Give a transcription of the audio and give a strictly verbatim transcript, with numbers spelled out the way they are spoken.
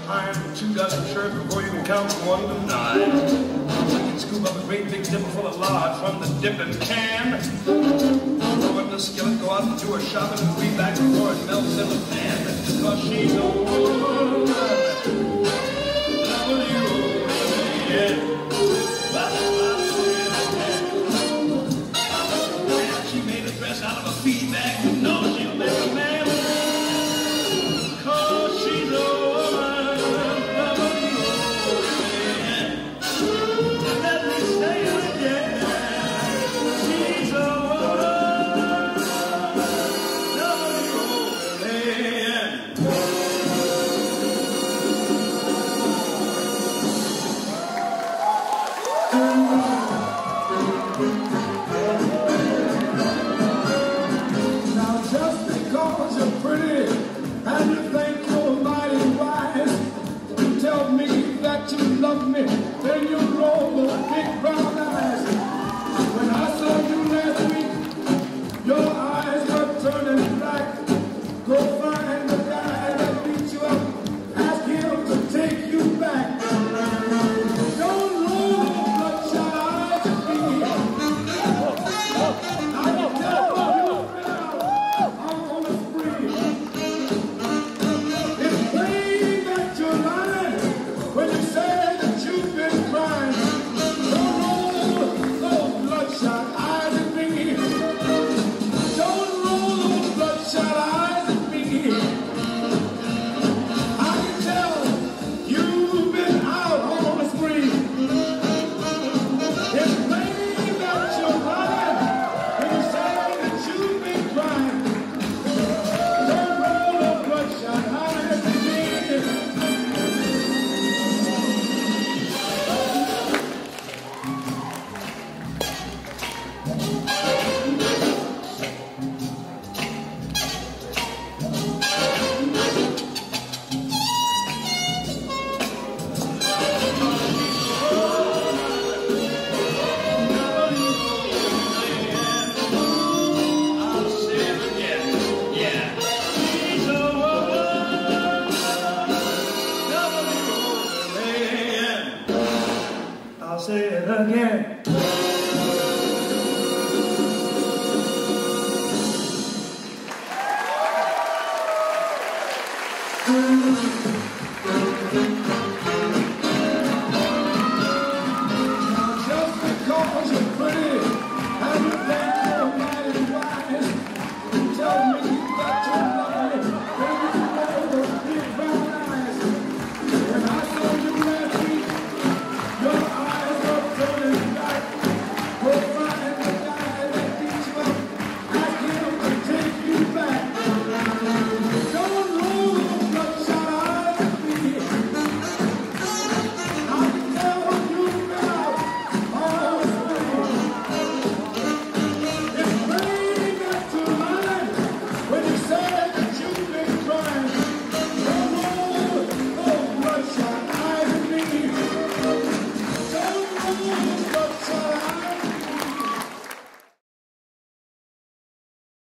iron two dozen shirts before you can count from one to nine. So you can scoop up a great big dipper full of lard from the dipping can. Throw it in the skillet, go out and do her shopping, and be back before it melts in the pan. Because she's a woman. W A N. She made a dress out of a feedback. You know she'll make a man. Cause she's a woman. W A N. Let me say it again. She's a woman. W A N. Now just because you're pretty and you think you're mighty wise, you tell me that you love me, then you roll those big brown eyes. When I saw you last week, your eyes were turning black. Go find the guy that beat you up, ask him to take you back. Don't roll those bloodshot eyes at me. I can tell you've been out on a spree. It's plain that you're lying when you say that you've been crying. Don't roll those bloodshot eyes at me. Don't roll those bloodshot eyes at me. I can tell you've been out on a spree. It's plain that you're lying when you say that you've been crying. Don't roll those bloodshot eyes at me. I'll say it again. Yeah. She's a woman. W A N. I'll say it again. Thank you.